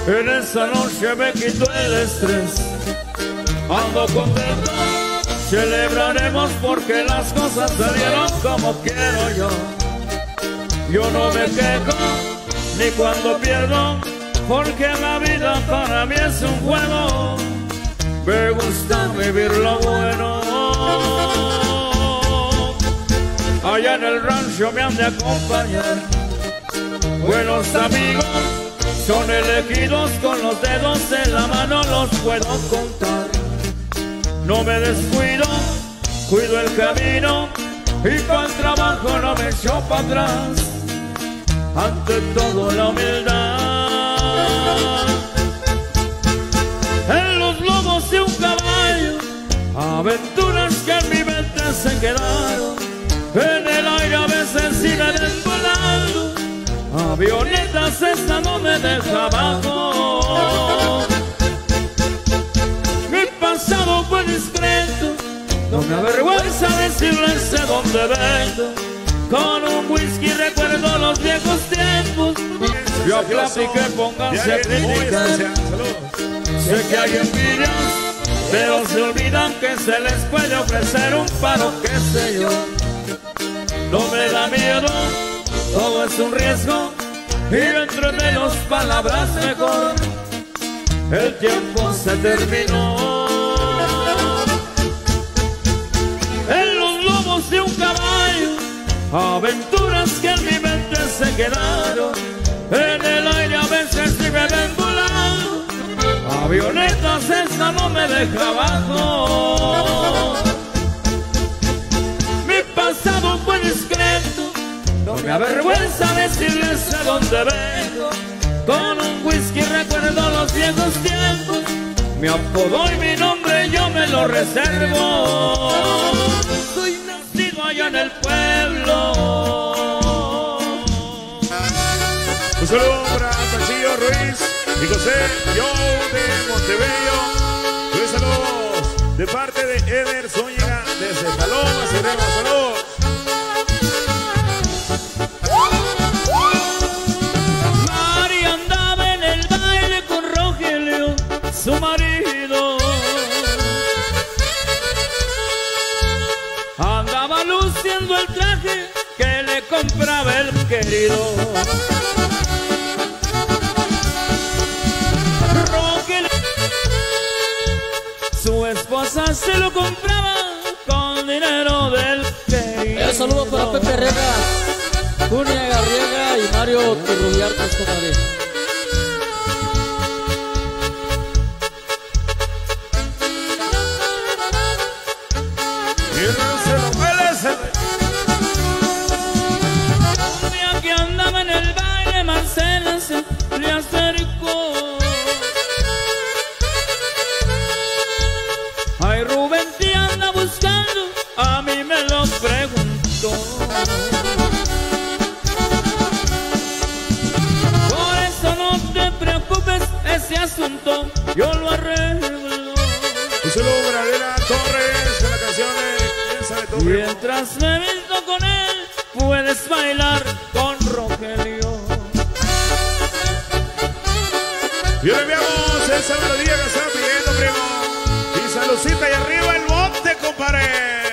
En esa noche me quito el estrés, ando contento, celebraremos porque las cosas salieron como quiero yo. Yo no me quejo ni cuando pierdo, porque la vida para mí es un juego. Me gusta vivir lo bueno. Allá en el rancho me han de acompañar buenos amigos, son elegidos con los dedos en la mano, los puedo contar. No me descuido, cuido el camino y para el trabajo no me echo para atrás. Ante todo la humildad. En los lomos de un caballo, aventuras que en mi mente se quedaron. En el aire a veces siguen volando, avionetas esta no me deja abajo. Mi pasado fue discreto, no me avergüenza decirles de dónde vengo. Con un whisky recuerdo los viejos tiempos. Yo platiqué, pónganse a criticar. Sé que hay envidias, pero se olvidan que se les puede ofrecer un paro, qué sé yo. No me da miedo, todo es un riesgo, y entre menos palabras mejor. El tiempo se terminó. En los lomos de un caballo, aventuras que en mi mente se quedaron. En el aire a veces sí me ven volando, avionetas esta no me deja abajo. Mi pasado fue discreto, no me avergüenza decirles a dónde vengo. Con un whisky recuerdo los viejos tiempos, mi apodo y mi nombre yo me lo reservo. Soy nacido allá en el pueblo. Un saludo para Pachillo Ruiz y José Yo de Montebello. Un saludo de parte de Eder Zúñiga desde Paloma, Cerremos. Saludos. María andaba en el baile con Rogelio, su marido. Andaba luciendo el traje que le compraba el querido. Rogelio, su esposa se lo compraba con dinero del querido. Un saludo para Pepe Herrera, Junia Garriega y Mario Turrubiartes, comadre. Un día que andaba en el baile, Marcela se le acercó. Ay, Rubén, te anda buscando, a mí me lo preguntó. Por eso no te preocupes, ese asunto yo lo arreglo. Un saludo para Adela Torres con la canción de ¿Quién sabe todo? Mientras me visto con él, puedes bailar con Rogelio. Y le enviamos esa melodía que estaba pidiendo, primo. Y saludcita y arriba el bote, compadre.